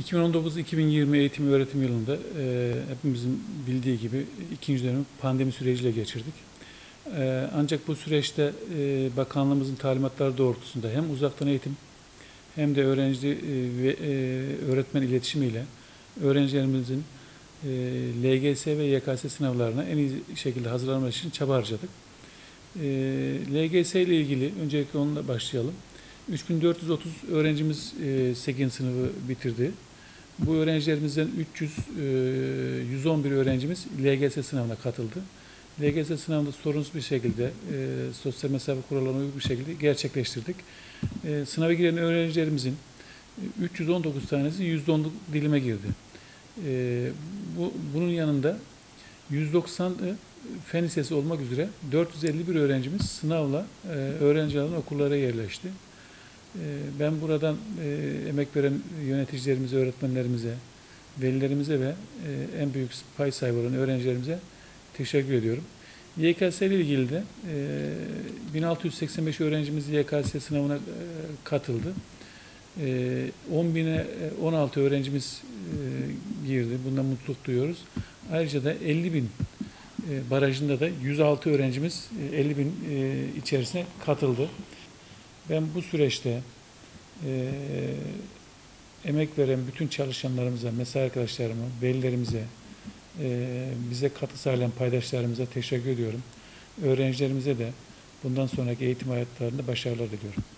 2019-2020 eğitim öğretim yılında hepimizin bildiği gibi ikinci dönem pandemi süreciyle geçirdik. Ancak bu süreçte bakanlığımızın talimatları doğrultusunda hem uzaktan eğitim hem de öğrenci ve öğretmen iletişimiyle öğrencilerimizin LGS ve YKS sınavlarına en iyi şekilde hazırlanmak için çaba harcadık. LGS ile ilgili öncelikle onunla başlayalım. 3430 öğrencimiz 8. sınıfı bitirdi. Bu öğrencilerimizden 111 öğrencimiz LGS sınavına katıldı. LGS sınavında sorunsuz bir şekilde sosyal mesafe kurallarına uygun bir şekilde gerçekleştirdik. Sınava giren öğrencilerimizin 319 tanesi %10'luk dilime girdi. Bunun yanında 190 fen lisesi olmak üzere 451 öğrencimiz sınavla öğrenci alan okullara yerleşti. Ben buradan emek veren yöneticilerimize, öğretmenlerimize, velilerimize ve en büyük pay sahibi olan öğrencilerimize teşekkür ediyorum. YKS ile ilgili de 1685 öğrencimiz YKS sınavına katıldı. 10.000'e 16 öğrencimiz girdi. Bundan mutluluk duyuyoruz. Ayrıca da 50.000 barajında da 106 öğrencimiz 50.000 içerisine katıldı. Ben bu süreçte emek veren bütün çalışanlarımıza, mesai arkadaşlarıma, velilerimize, bize katkı sağlayan paydaşlarımıza teşekkür ediyorum. Öğrencilerimize de bundan sonraki eğitim hayatlarında başarılar diliyorum.